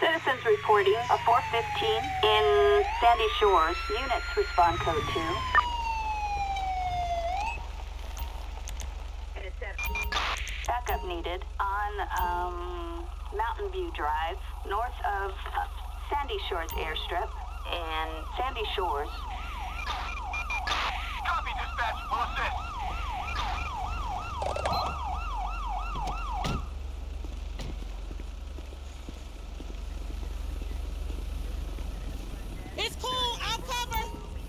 Citizens reporting a 415 in Sandy Shores. Units respond code 2. Backup needed on Mountain View Drive, north of Sandy Shores Airstrip and Sandy Shores. Copy, dispatch. We'll assist. It's cool. I'll cover.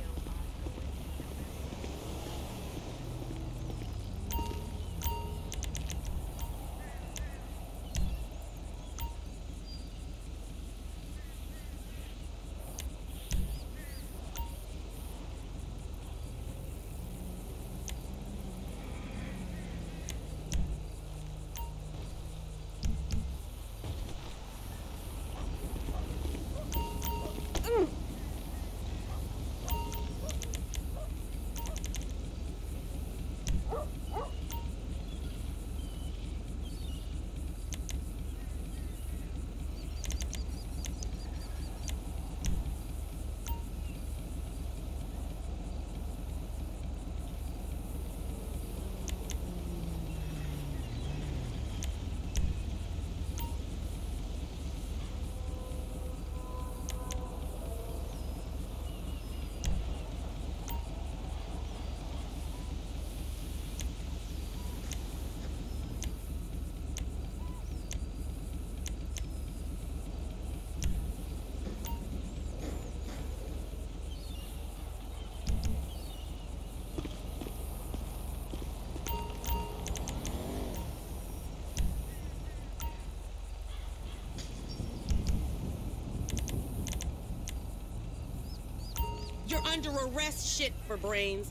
You're under arrest, shit for brains.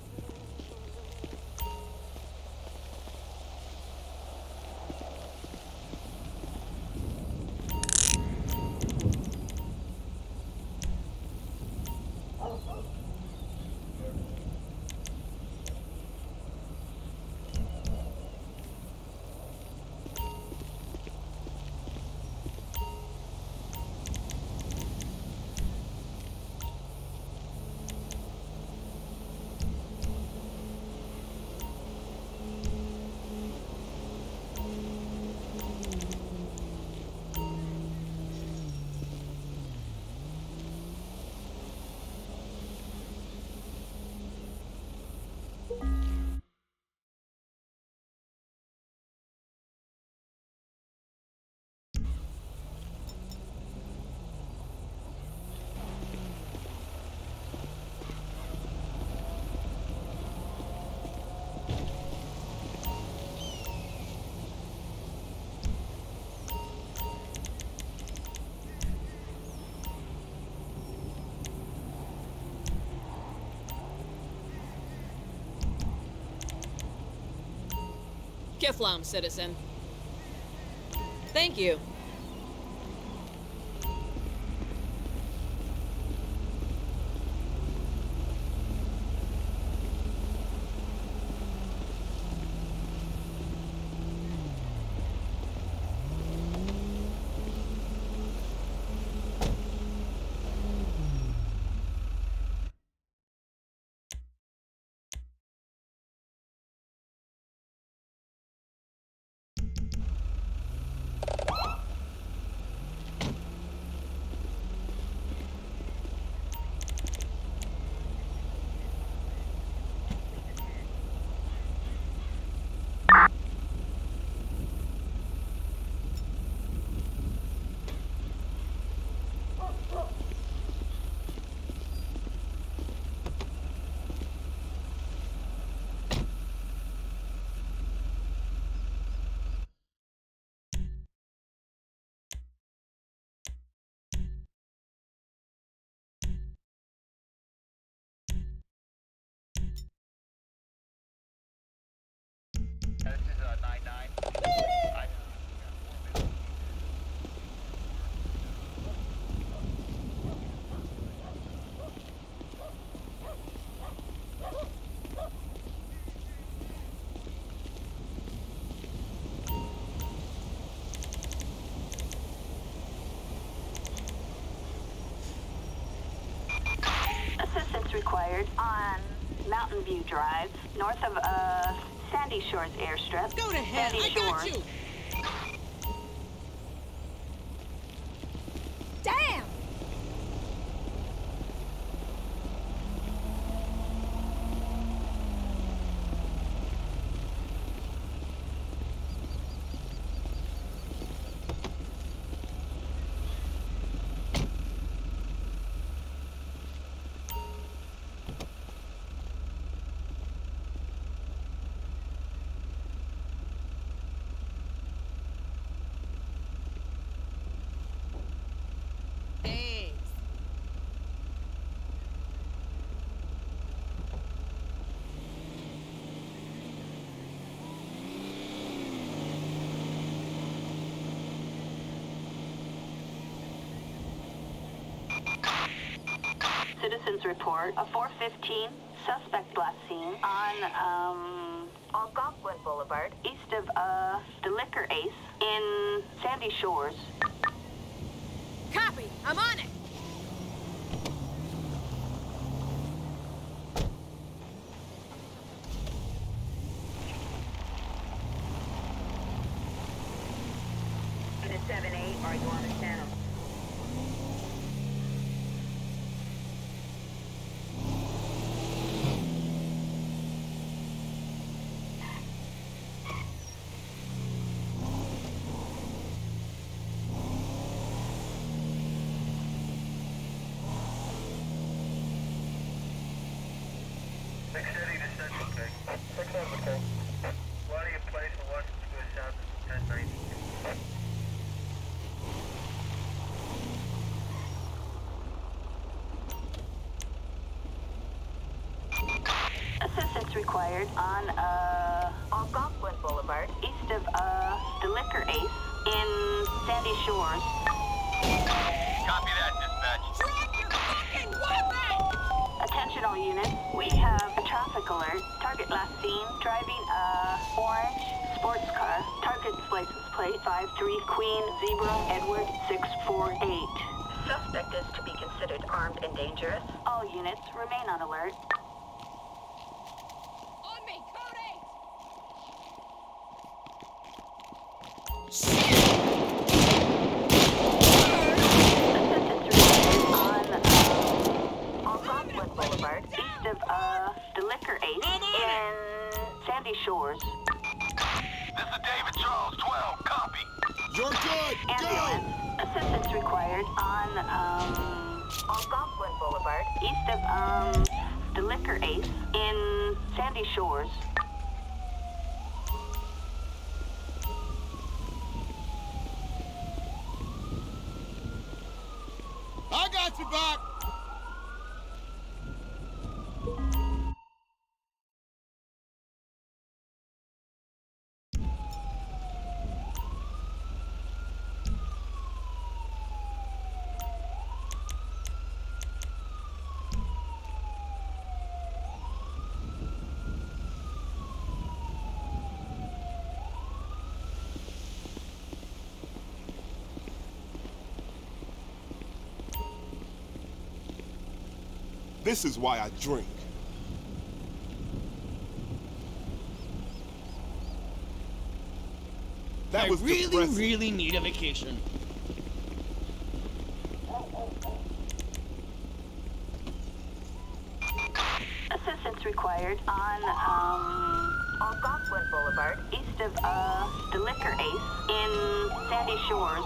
Kiflam, citizen. Thank you. Assistance required on Mountain View Drive, north of Sandy Shores airstrip. Go to hell. Sandy I got Shores. you. Damn. Thanks. Citizens report a 415 suspect last seen on Algonquin Boulevard, east of the Liquor Ace in Sandy Shores. Copy. I'm on it. Unit 7-8, are you on the channel? Next city to Central K. 6-7 K. Body in place for Washington Square South is 1090. Assistance required on Algonquin Boulevard, east of the Liquor Ace in Sandy Shores. Copy that, dispatch. Drop your fucking weapon! Attention all units, we have a traffic alert. Target last seen driving a orange sports car. Target's license plate 53 Queen Zebra Edward 648. Suspect is to be considered armed and dangerous. All units remain on alert. On me, Cody! Assistance required on Algonquin Boulevard, east of the Liquor Ace in Sandy Shores. This is David Charles, 12, copy. You're good! Ambulance. Assistance required on Algonquin Boulevard, east of the Liquor Ace in Sandy Shores. I got you back! This is why I drink. That was depressing. really need a vacation. Assistance required on Algonquin Boulevard, east of the Liquor Ace in Sandy Shores.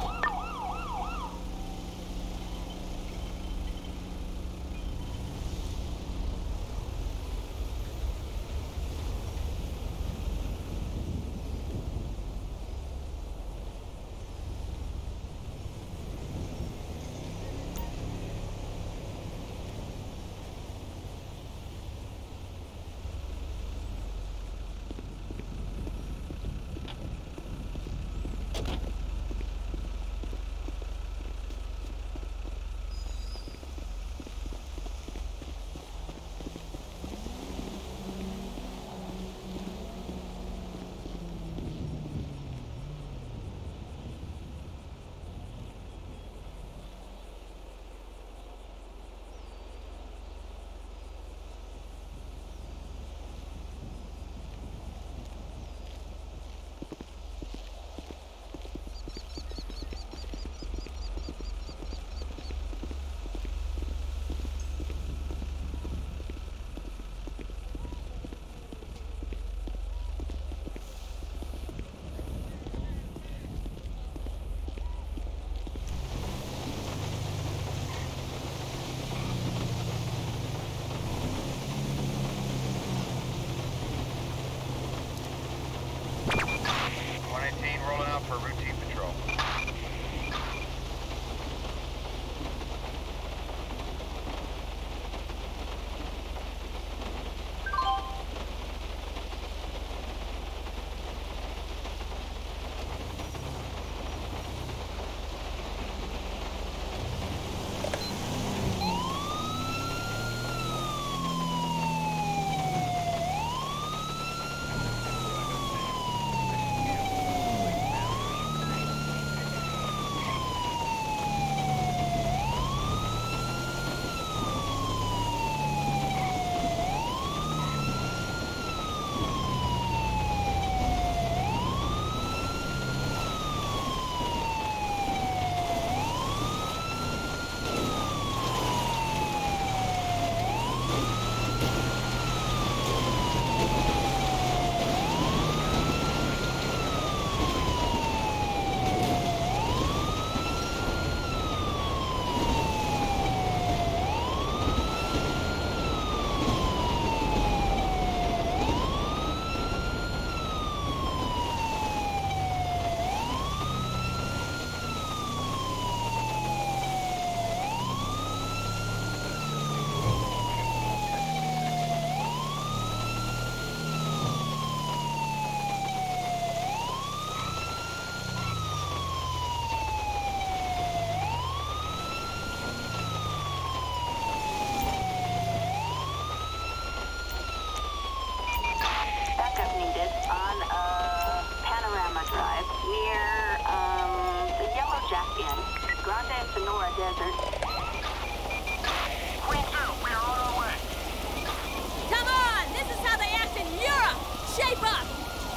desert. Queen 2, we are on our way. Come on! This is how they act in Europe! Shape up!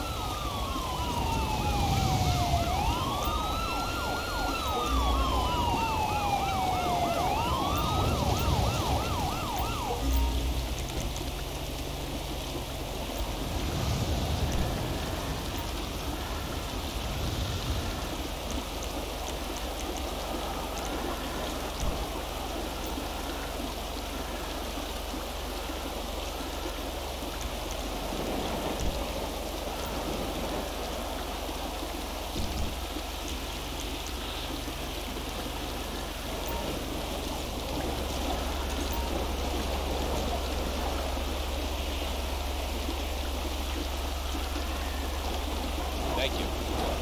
Thank you.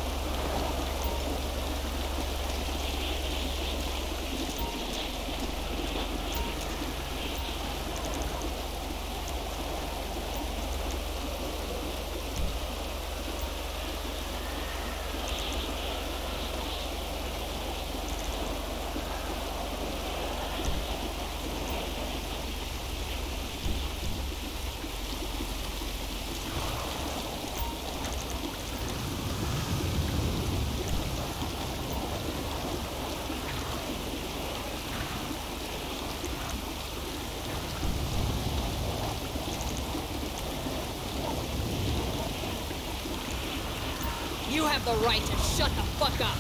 You have the right to shut the fuck up!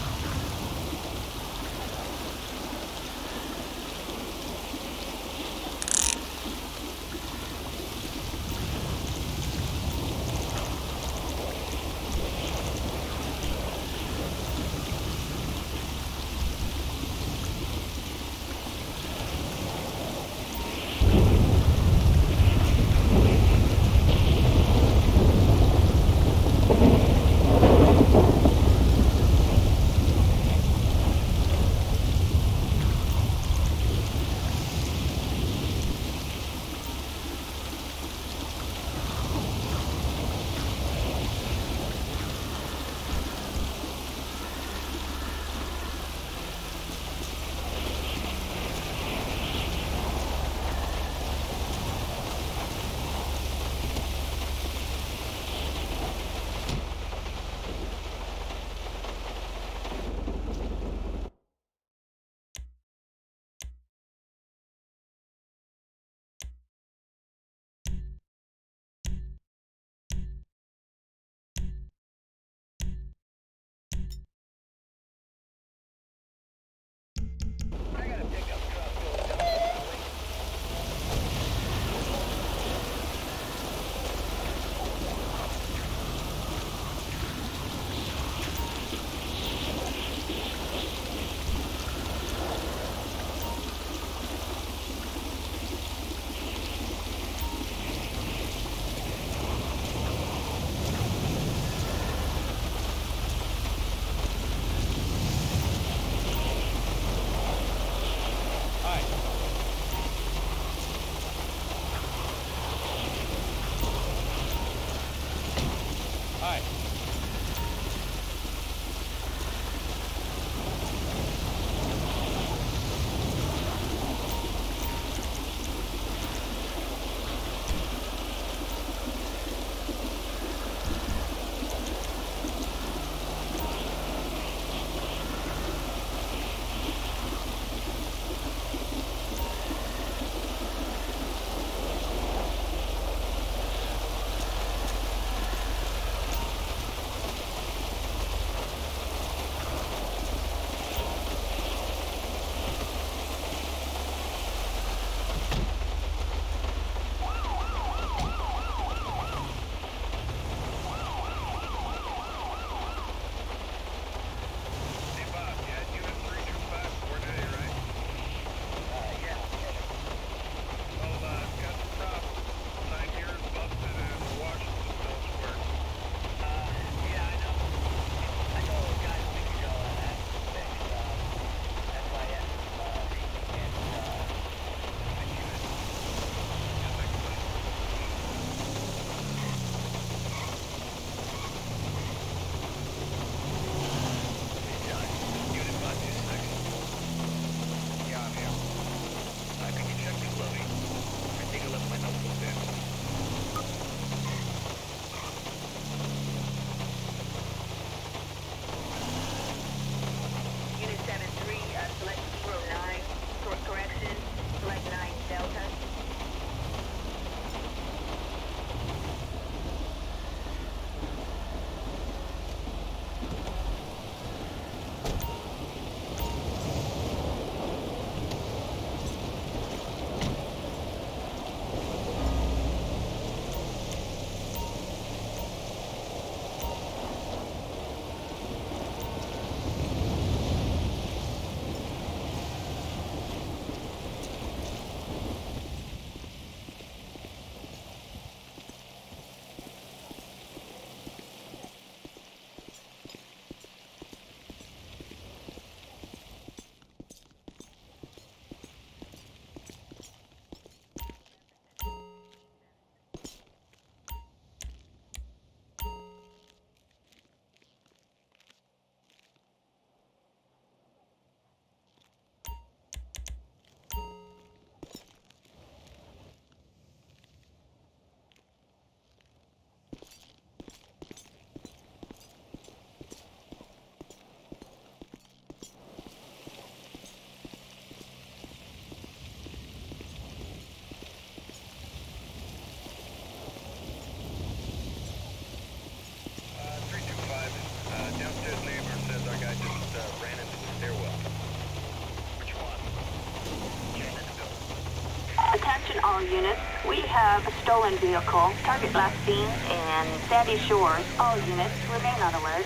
all units. We have a stolen vehicle. Target last seen in Sandy Shores. All units remain on alert.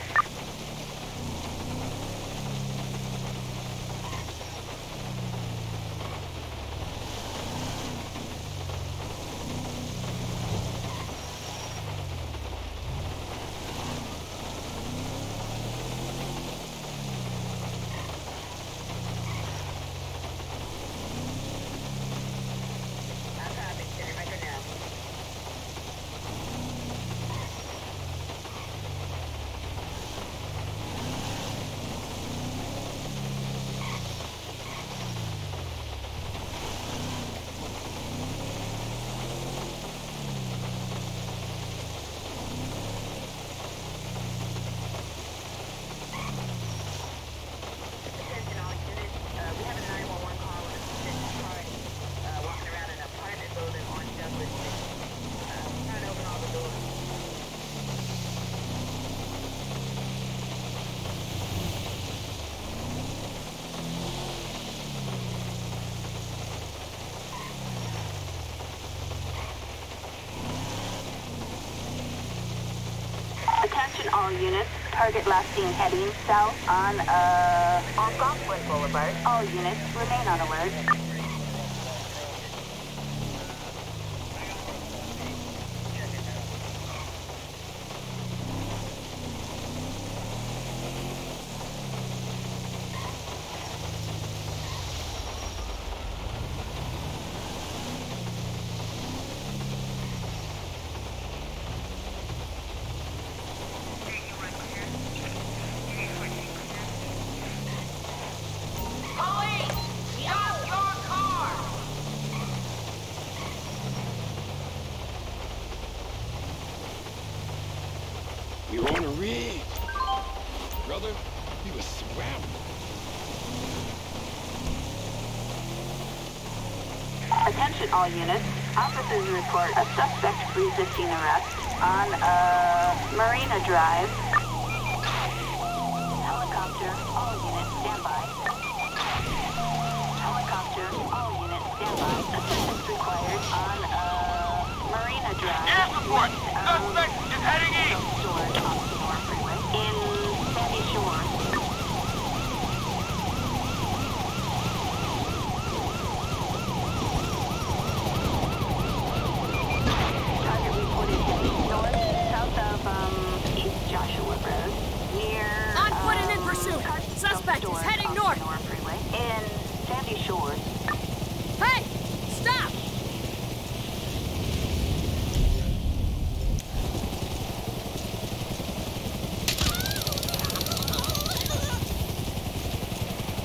Attention all units. Target last seen heading south on Algonquin Boulevard. All units remain on alert. We're on a rig. Brother, we were surrounded. Attention all units. Officers report a suspect resisting arrest on Marina Drive. Helicopter, all units stand by. Helicopter, all units stand by. Assistance required on Marina Drive. Air support! Suspect is heading east! Shores off the North Freeway in Sandy Shores. Target reported heading north, south of East Joshua Road, near I'm putting in pursuit. Carson Suspect is Stores heading off north. the North Freeway in Sandy Shores. Hey! Stop!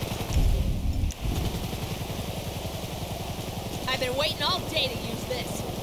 I've been waiting all day to use this.